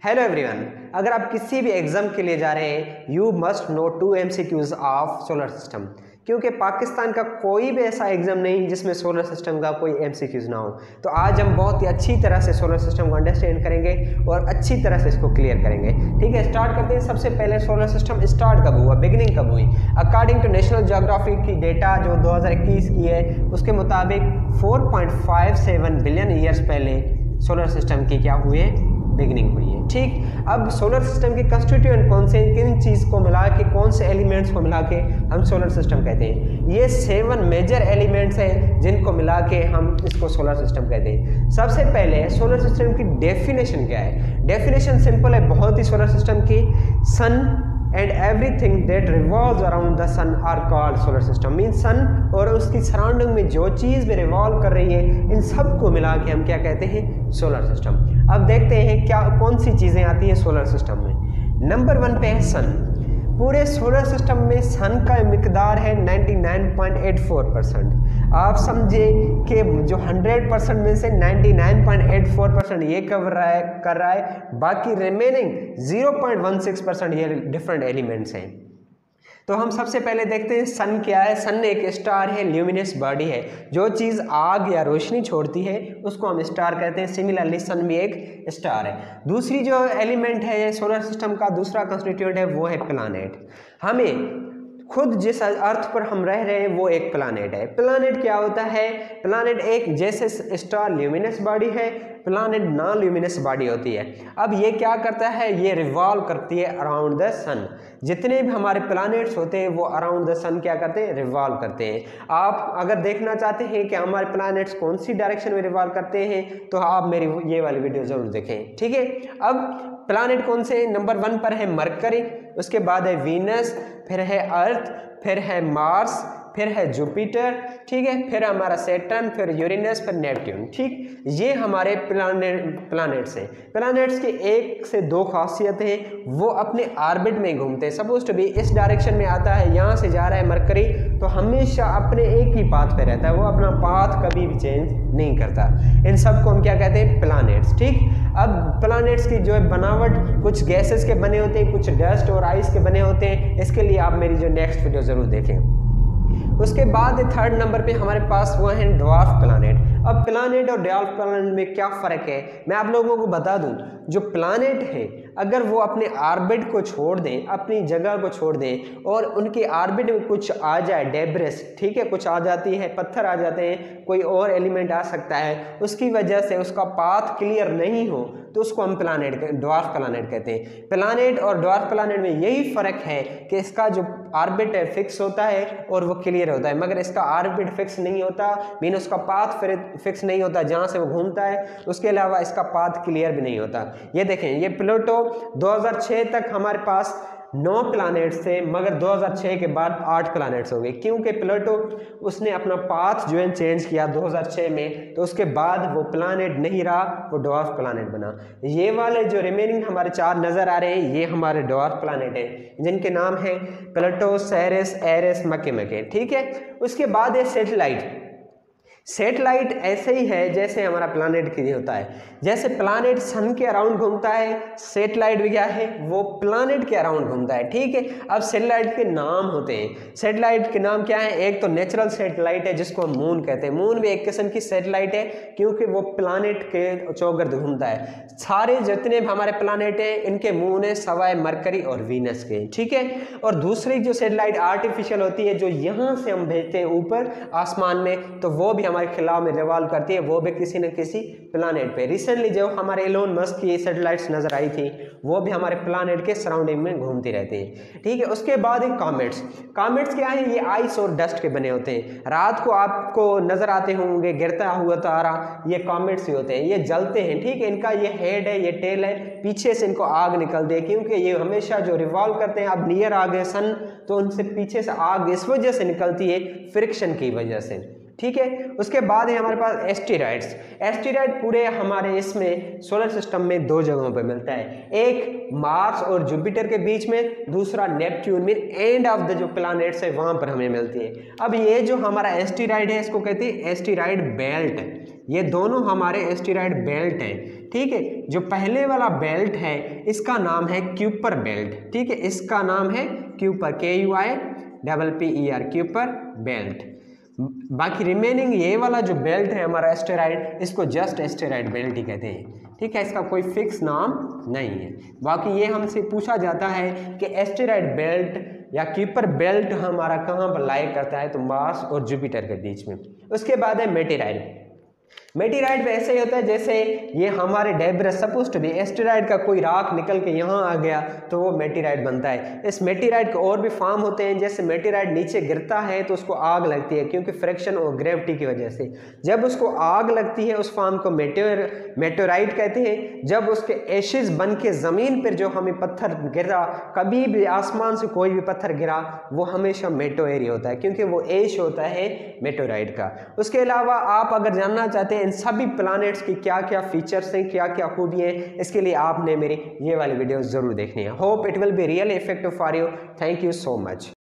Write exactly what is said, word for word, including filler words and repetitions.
Hello everyone, अगर आप किसी भी एग्जाम के लिए जा रहे हैं you must know two MCQs of solar system, क्योंकि पाकिस्तान का कोई भी ऐसा एग्जाम नहीं जिसमें सोलर सिस्टम का कोई एमसीक्यूज ना हो। तो आज हम बहुत ही अच्छी तरह से सोलर सिस्टम को अंडरस्टैंड करेंगे और अच्छी तरह से इसको क्लियर करेंगे। ठीक है, स्टार्ट करते हैं। सबसे पहले सोलर सिस्टम स्टार्ट कब हुआ, बिगिनिंग कब हुई? अकॉर्डिंग टू नेशनल ज्योग्राफी की डेटा जो दो हज़ार इक्कीस की है, उसके मुताबिक चार पॉइंट पाँच सात बिलियन ईयर्स पहले सोलर सिस्टम की क्या हुए, बिगिनिंग हुई है। ठीक, अब सोलर सिस्टम के कंस्टिट्यूएंट कौन से, किन चीज़ को मिला के, कौन से एलिमेंट्स को मिला के हम सोलर सिस्टम कहते हैं? ये सेवन मेजर एलिमेंट्स हैं जिनको मिला के हम इसको सोलर सिस्टम कहते हैं। सबसे पहले सोलर सिस्टम की डेफिनेशन क्या है? डेफिनेशन सिंपल है बहुत ही सोलर सिस्टम की। Sun and everything that revolves around the sun are called solar system. Mean sun और उसकी सराउंडिंग में जो चीज़ भी रिवॉल्व कर रही है, इन सब को मिला के हम क्या कहते हैं, सोलर सिस्टम। अब देखते हैं क्या कौन सी चीज़ें आती हैं सोलर सिस्टम में। नंबर वन पे है सन। पूरे सोलर सिस्टम में सन का मिकदार है निन्यानवे पॉइंट आठ चार परसेंट। आप समझे कि जो सौ परसेंट में से निन्यानवे पॉइंट आठ चार परसेंट ये कवर रहा है कर रहा है, बाकी रिमेनिंग ज़ीरो पॉइंट एक छह परसेंट ये डिफरेंट एलिमेंट्स हैं। तो हम सबसे पहले देखते हैं सन क्या है। सन एक स्टार है, ल्यूमिनस बॉडी है। जो चीज़ आग या रोशनी छोड़ती है उसको हम स्टार कहते हैं। सिमिलरली सन भी एक स्टार है। दूसरी जो एलिमेंट है सोलर सिस्टम का दूसरा कंस्टिट्यूएंट है वो है प्लानेट। हमें खुद जिस अर्थ पर हम रह रहे हैं वो एक प्लानेट है। प्लानेट क्या होता है? प्लानेट एक जैसे स्टार ल्यूमिनस बॉडी है, प्लानेट नॉन ल्यूमिनस बॉडी होती है। अब ये क्या करता है, ये रिवॉल्व करती है अराउंड द सन। जितने भी हमारे प्लानेट्स होते हैं वो अराउंड द सन क्या करते हैं, रिवॉल्व करते हैं। आप अगर देखना चाहते हैं कि हमारे प्लानेट्स कौन सी डायरेक्शन में रिवॉल्व करते हैं तो आप मेरी ये वाली वीडियो जरूर देखें। ठीक है, अब प्लानेट कौन से? नंबर वन पर है मरकरी, उसके बाद है वीनस, फिर है अर्थ, फिर है मार्स, फिर है जुपिटर। ठीक है, फिर हमारा सैटर्न, फिर यूरेनस, फिर नेपट्यून। ठीक, ये हमारे प्लानेट प्लानेट्स हैं। प्लानेट्स की एक से दो खासियत है, वो अपने ऑर्बिट में घूमते हैं। सपोज टू बी इस डायरेक्शन में आता है, यहाँ से जा रहा है मरकरी, तो हमेशा अपने एक ही पाथ पे रहता है, वो अपना पाथ कभी भी चेंज नहीं करता। इन सब को हम क्या कहते हैं, प्लानेट्स। ठीक, अब प्लानेट्स की जो है बनावट कुछ गैसेस के बने होते हैं, कुछ डस्ट और आइस के बने होते हैं। इसके लिए आप मेरी जो नेक्स्ट वीडियो जरूर देखें। उसके बाद थर्ड नंबर पे हमारे पास वो है ड्वार्फ प्लानेट। अब प्लानेट और ड्वार्फ प्लानेट में क्या फ़र्क है मैं आप लोगों को बता दूं। जो प्लानेट है अगर वो अपने ऑर्बिट को छोड़ दें, अपनी जगह को छोड़ दें और उनके ऑर्बिट में कुछ आ जाए, डेब्रिस, ठीक है, कुछ आ जाती है, पत्थर आ जाते हैं, कोई और एलिमेंट आ सकता है, उसकी वजह से उसका पाथ क्लियर नहीं हो तो उसको हम प्लानेट ड्वार्फ प्लानेट कहते हैं। प्लानेट और ड्वार्फ प्लानेट में यही फ़र्क है कि इसका जो ऑर्बिट है फिक्स होता है और वो क्लियर होता है, मगर इसका ऑर्बिट फिक्स नहीं होता, मीन उसका पाथ फिक्स नहीं होता जहाँ से वो घूमता है। उसके अलावा इसका पाथ क्लियर भी नहीं होता। ये देखें, ये प्लूटो दो हज़ार छह तक हमारे पास नौ प्लानेट्स थे, मगर दो हज़ार छह के बाद आठ प्लानेट्स हो गए, क्योंकि प्लूटो उसने अपना पाथ जो है चेंज किया दो हज़ार छह में, तो उसके बाद वो प्लानेट नहीं रहा, वो ड्वार्फ प्लानेट बना। ये वाले जो रिमेनिंग हमारे चार नज़र आ रहे हैं ये हमारे ड्वार्फ प्लानेट हैं, जिनके नाम हैं प्लूटो, सेरेस, एरेस, मके। ठीक है, उसके बाद है सैटेलाइट। सैटेलाइट ऐसे ही है जैसे हमारा प्लानेट की होता है। जैसे प्लानेट सन के अराउंड घूमता है, सैटेलाइट भी क्या है, वो प्लानेट के अराउंड घूमता है। ठीक है, अब सैटेलाइट के नाम होते हैं। सैटेलाइट के नाम क्या है? एक तो नेचुरल सैटेलाइट है जिसको हम मून कहते हैं। मून भी एक किस्म की सैटेलाइट है क्योंकि वो प्लानेट के चौगिर्द घूमता है। सारे जितने भी हमारे प्लानेट हैं इनके मून है सवाए मरकरी और वीनस के। ठीक है, और दूसरी जो सैटेलाइट आर्टिफिशियल होती है जो यहाँ से हम भेजते हैं ऊपर आसमान में, तो वो भी हमारे खिलाफ में रिवॉल्व करती है, वो भी किसी न किसी प्लानेट पे। रिसेंटली जो हमारे एलोन मस्क की सैटेलाइट्स नजर आई थी वो भी हमारे प्लानेट के सराउंडिंग में घूमती रहती है। ठीक है, उसके बाद एक कॉमेट्स। कॉमेट्स क्या है? ये आइस और डस्ट के बने होते हैं। रात को आपको नजर आते होंगे गिरता हुआ तारा, ये कॉमेट्स ही होते हैं। ये जलते हैं। ठीक है, इनका ये हेड है, ये टेल है, पीछे से इनको आग निकलती है क्योंकि ये हमेशा जो रिवॉल्व करते हैं, अब नियर आ गए सन तो उनसे पीछे से आग इस वजह से निकलती है, फ्रिक्शन की वजह से। ठीक है। उसके बाद है हमारे पास एस्टेरॉइड्स। एस्टेरॉइड पूरे हमारे इसमें सोलर सिस्टम में दो जगहों पर मिलता है, एक मार्स और जुपिटर के बीच में, दूसरा नेपच्यून में एंड ऑफ द जो प्लैनेट्स है वहां पर हमें मिलती है। अब ये जो हमारा एस्टेरॉइड है इसको कहते हैं एस्टेरॉइड बेल्ट। ये दोनों हमारे एस्टेरॉइड बेल्ट हैं, ठीक है। जो पहले वाला बेल्ट है इसका नाम है क्यूपर बेल्ट, ठीक है, इसका नाम है क्यूपर, के you I double P E R, Kuiper belt. बाकी रिमेनिंग ये वाला जो बेल्ट है हमारा एस्टेरॉइड, इसको जस्ट एस्टेरॉइड बेल्ट ही कहते हैं, ठीक है, इसका कोई फिक्स नाम नहीं है। बाकी ये हमसे पूछा जाता है कि एस्टेरॉइड बेल्ट या क्यूपर बेल्ट हमारा कहाँ पर लाई करता है, तो मार्स और जुपिटर के बीच में। उसके बाद है मेटेराइड। मेटेराइड में ऐसे ही होता है जैसे ये हमारे debris suppose to be, asteroid का कोई राख निकल के यहाँ आ गया तो वो मेटेराइड बनता है। इस मेटेराइड के और भी फॉर्म होते हैं, जैसे मेटेराइड नीचे गिरता है तो उसको आग लगती है क्योंकि फ्रिक्शन और ग्रेविटी की वजह से। जब उसको आग लगती है उस फॉर्म को मेटेर मेटेराइड कहते हैं। जब उसके एशेज बन के ज़मीन पर जो हमें पत्थर गिरा, कभी भी आसमान से कोई भी पत्थर गिरा, वो हमेशा मेटेओर ही होता है क्योंकि वो एश होता है मेटेराइड का। उसके अलावा आप अगर जानना चाहते हैं इन सभी प्लैनेट्स की क्या क्या फीचर्स हैं, क्या क्या खूबियाँ हैं, इसके लिए आपने मेरी ये वाली वीडियो ज़रूर देखनी है। Hope it will be really effective for you. Thank you so much.